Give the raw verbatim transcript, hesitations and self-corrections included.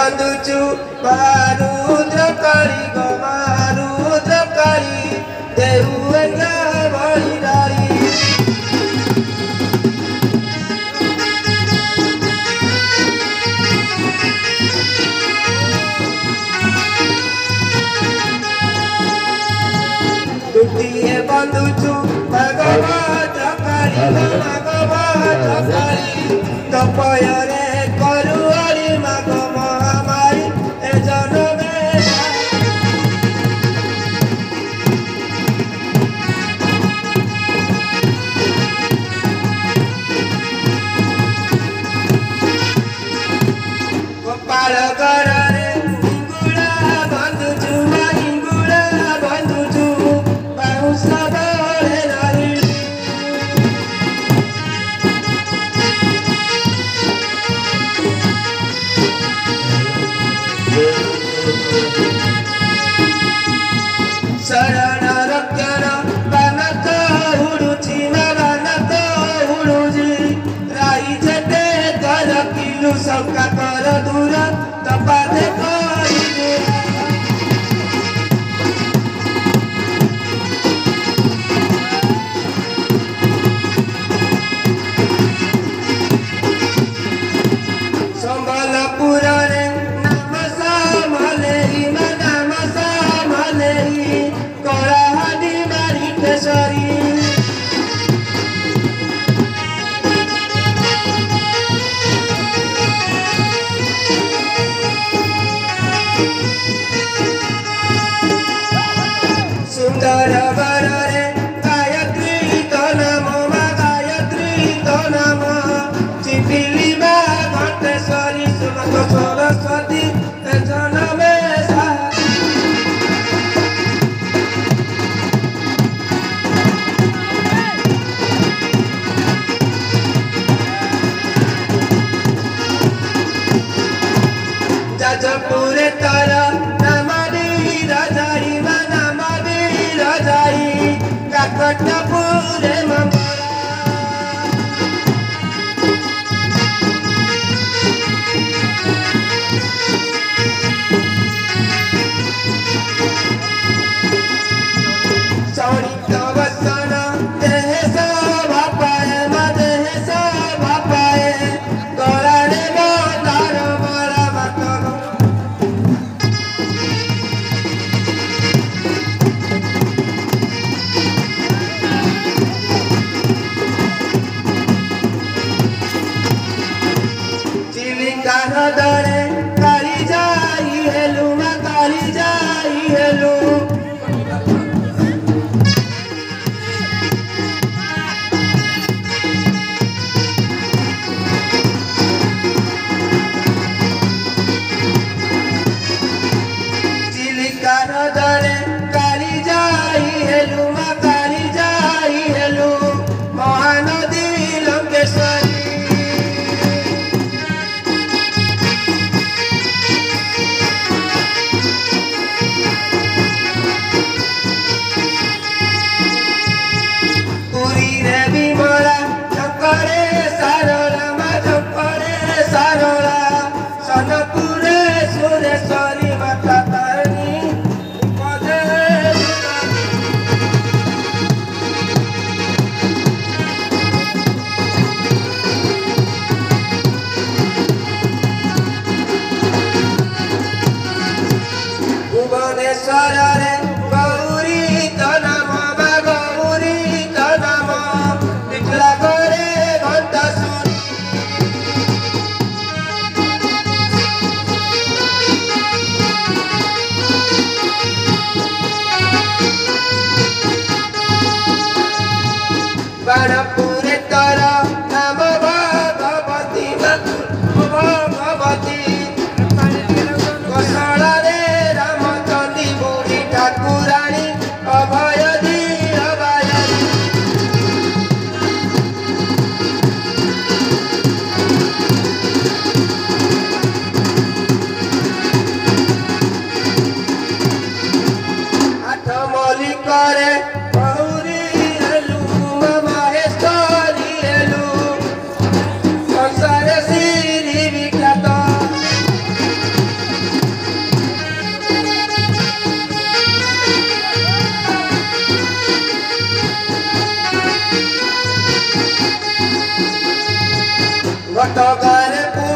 बांधुचु मारुद्र काली गो मारुद्र काली देहुएगा बलिदारी दुखिए बांधुचु भगवत काली भगवत काली तपयरे करुआरी माग महामारी ए जनमे गोपाल गरे हिंगुड़ा बांधुचु हिंगुड़ा बांधुचु बाउंस बड़े नारी शरण रक्षण बनत हुडुची बनत हुडुजी राई जटे कर किलु सबका कर दूर तपा दे कोई संबलपुर रे नाम सामले नाम सामले कलाहादी मारी केसरी सुंदर बर रे गायत्री तो नाम मा गायत्री तो नाम चिपिली मा घंटेश्वरी सुमत सरस्वती जनमे सा जजपुरे तारा नामारी राजाई मा नामारी राजाई काकटपुरे मंगला चौड़ित वसन देह शोभा पाए मा देह शोभा पाए गलारे मंदार माला मत चिलिका हृदय काली जाई हेलु मा काली जाई हेलु चिलिका हृदय काली जाई हेलु मा काली जाई हेलु महानदी लंकेश्वरी पुरी रे विमला शंकरे सारला मा शंकरे सारला सनपुरे सुरेश्वरी माता तारिणी पदे भुवनेश्वर रे गौरी तो नाम मा गौरी तो नाम निकला करे घंटा सुनी ଘଟଗାଁରେ